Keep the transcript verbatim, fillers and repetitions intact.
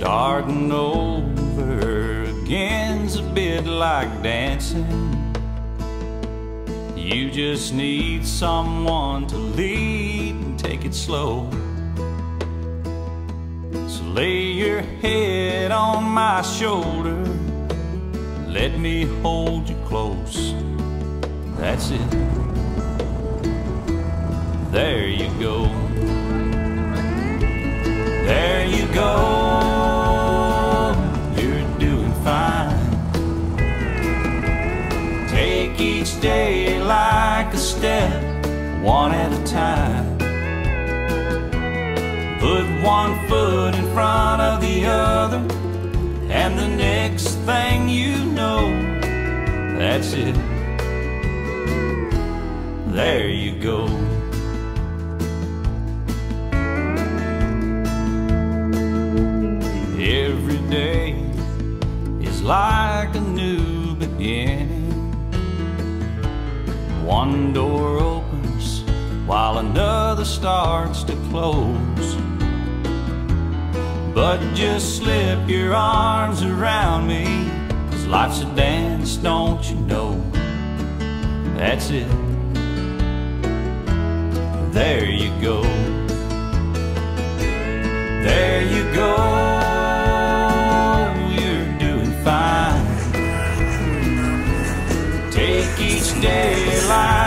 Starting over again's a bit like dancing. You just need someone to lead and take it slow. So lay your head on my shoulder, let me hold you close. That's it. There you go. There you go. You're doing fine. Take each day like a step, one at a time. Put one foot in front of the other, and the next thing you know, that's it. There you go. Every day is like a new beginning. One door opens while another starts to close. But just slip your arms around me, 'cause life's a dance, don't you know? That's it. There you go. There you go. You're doing fine. Take each day like